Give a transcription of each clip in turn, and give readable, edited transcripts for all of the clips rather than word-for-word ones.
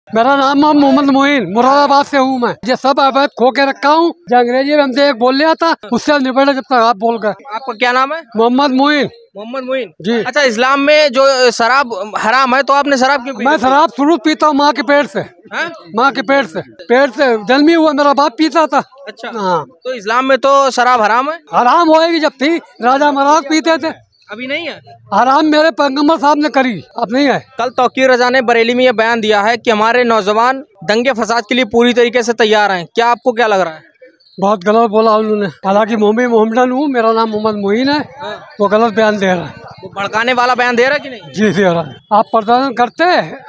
मेरा नाम है मोहम्मद मोइन, मुरादाबाद से हूँ मैं। ये सब अवैध खो के रखा हूँ। जो अंग्रेजी में हमसे एक बोल लिया था, उससे निबड़े जब तक आप बोल गए। आपका क्या नाम है? मोहम्मद मोइन। मोहम्मद मोइन जी। अच्छा, इस्लाम में जो शराब हराम है, तो आपने शराब क्यों पी? मैं शराब शुरू पीता हूँ माँ के पेट से। माँ के पेट से जन्मी हुआ, मेरा बाप पीता था। अच्छा हाँ। तो इस्लाम में तो शराब हराम है? हराम होएगी, जब थी राजा महाराज पीते थे। अभी नहीं है हराम, मेरे पैगंबर साहब ने करी, अब नहीं है। कल तौकीर रजा ने बरेली में यह बयान दिया है कि हमारे नौजवान दंगे फसाद के लिए पूरी तरीके से तैयार हैं। क्या आपको क्या लग रहा है? बहुत गलत बोला उन्होंने। हालांकि मोहम्मदन हूँ, मेरा नाम मोहम्मद मोइन है। वो गलत बयान दे रहा है। वो भड़काने वाला बयान दे रहा है कि नहीं? जी दे रहा है। आप प्रशासन करते,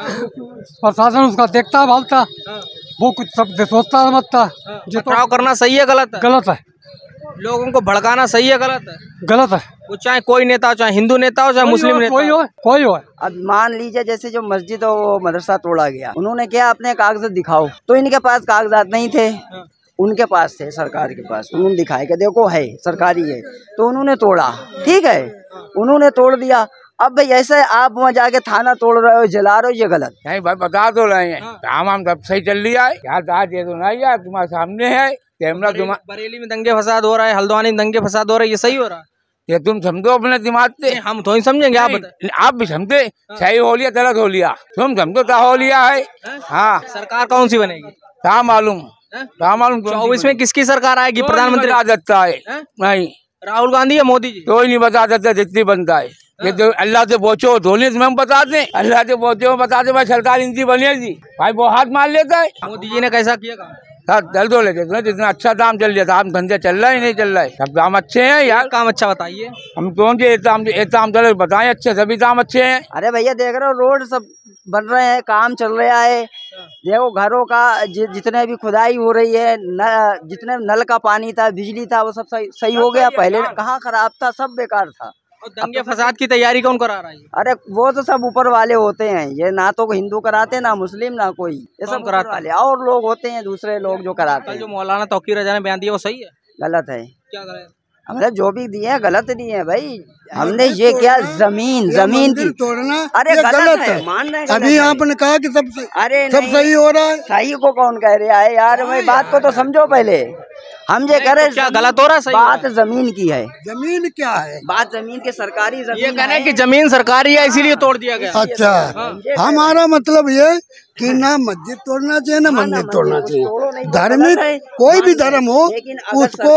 प्रशासन उसका देखता है, भालता, वो कुछ सब सोचता समझता। पथराव करना सही है गलत है? गलत है। लोगों को भड़काना सही है गलत है? गलत है। वो चाहे कोई नेता हो, चाहे हिंदू नेता हो, चाहे मुस्लिम नेता हो, कोई हो। अब मान लीजिए जैसे जो मस्जिद और वो मदरसा तोड़ा गया, उन्होंने क्या अपने कागजात दिखाओ, तो इनके पास कागजात नहीं थे, उनके पास थे, सरकार के पास। उन्होंने दिखाया कि देखो है सरकारी है, तो उन्होंने तोड़ा, ठीक है, उन्होंने तोड़ दिया। अब भाई ऐसे आप वहाँ जाके थाना तोड़ रहे हो, जला रहे हो, ये गलत नहीं भाई, बता तो रहे हैं काम हम सब सही चल रही है यार। आज ये तो नहीं यार, तुम्हारे सामने है कैमरा। बरेली में दंगे फसाद हो रहा है, हल्द्वानी में दंगे फसाद हो रहा है, ये सही हो रहा है? ये तुम समझो अपने दिमाग से। हम तो ही समझेंगे, आप भी समझे। सही हो लिया गलत हो लिया, तुम समझो क्या हो लिया है। हाँ, सरकार कौन सी बनेगी? क्या मालूम, क्या मालूम 24 में किसकी सरकार आएगी? प्रधानमंत्री आ सकता है नहीं, राहुल गांधी या मोदी जी? कोई नहीं बता सकता जितनी बनता है। ये तो अल्लाह से पूछो, धोनी से हम बता दें, अल्लाह से पूछो बता दे भाई सरकार इनकी बनेगी। भाई वो हाथ मार लेता है। मोदी जी ने कैसा किया काम? दल दो लेते जितना अच्छा दाम चल रहा था, हम धंधे चल रहा ही नहीं चल रहा है। सब दाम अच्छे हैं यार। काम अच्छा बताइए। हम कौन से दाम चल बताएं अच्छे, सभी दाम अच्छे हैं। अरे भैया देख रहे हो, रोड सब बन रहे हैं, काम चल रहा है। देखो घरों का जितने भी खुदाई हो रही है, जितने नल का पानी था, बिजली था, वो सब सही हो गया। पहले कहाँ खराब था, सब बेकार था। और दंगे फसाद की तैयारी कौन करा रहा है? अरे वो तो सब ऊपर वाले होते हैं, ये ना तो हिंदू कराते, ना मुस्लिम, ना कोई, ये सब ऊपर वाले और लोग होते हैं, दूसरे लोग जो कराते हैं। जो मौलाना तौकीर रजा ने बयान दिया वो सही है? गलत है। क्या गलत? हमने जो भी दिए हैं गलत दिए हैं भाई। हमने ये क्या जमीन की तोड़ना, अरे गलत है। मान रहे हैं अभी आपने कहा कि सब अरे सब सही हो रहा है। सही को कौन कह रहा है यार, भाई बात को तो समझो पहले। हम ये कह रहे क्या गलत हो रहा है? बात जमीन की है। जमीन क्या है? बात जमीन के सरकारी जमीन। ये कहना है कि जमीन सरकारी है इसीलिए तोड़ दिया गया। अच्छा, हमारा मतलब ये कि ना मस्जिद तोड़ना चाहिए, ना मंदिर तोड़ना चाहिए। धार्मिक कोई भी धर्म हो, उसको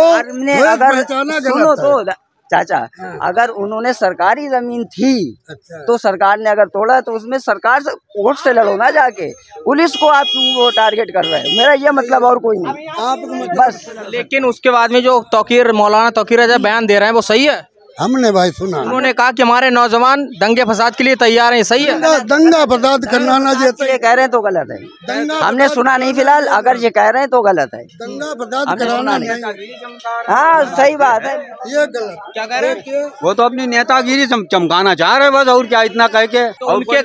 पहचाना गलत है। चाचा, अगर उन्होंने सरकारी जमीन थी, तो सरकार ने अगर तोड़ा, तो उसमें सरकार से वोट से लड़ो ना जाके। पुलिस को आप वो टारगेट कर रहे हैं, मेरा ये मतलब और कोई नहीं। आप बस। लेकिन उसके बाद में जो मौलाना तौकीर रजा बयान दे रहे हैं वो सही है? हमने भाई सुना, उन्होंने कहा कि हमारे नौजवान दंगे फसाद के लिए तैयार हैं, सही है? दंगा फसाद करना ना, ये कह रहे हैं तो गलत है। हमने सुना नहीं फिलहाल, अगर ये कह रहे हैं तो गलत है। दंगा फसाद कराना नहीं। हाँ सही बात है, ये गलत। क्या कह रहे हैं? वो तो अपनी नेतागिरी चमकाना चाह रहे बस, और क्या इतना कह के। उनके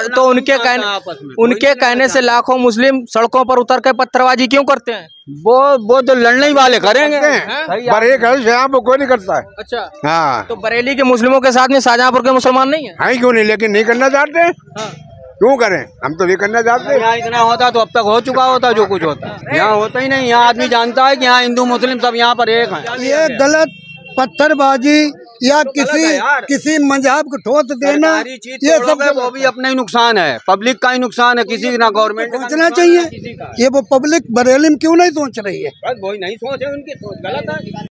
कहने से लाखों मुस्लिम सड़कों पर उतर के पत्थरबाजी क्यों करते हैं? वो तो लड़ने ही वाले करेंगे। शाहजहाँपुर कोई नहीं करता है। अच्छा, हाँ, तो बरेली के मुस्लिमों के साथ में शाहजहाँपुर के मुसलमान नहीं है? क्यों नहीं, लेकिन नहीं करना चाहते। क्यों करें, हम तो ये करना चाहते हैं। यहाँ इतना होता तो अब तक हो चुका होता जो कुछ होता। यहाँ होता ही नहीं। यहाँ आदमी जानता है कि यहाँ हिंदू मुस्लिम सब यहाँ पर एक हैं। ये गलत पत्थरबाजी या किसी मजहब को ठोस देना, ये सब वो भी अपना ही नुकसान है, पब्लिक का ही नुकसान है, किसी ना गवर्नमेंट सोचना चाहिए। ये वो पब्लिक बरेली में क्यों नहीं सोच रही है? वही नहीं सोचे, उनकी सोच गलत है।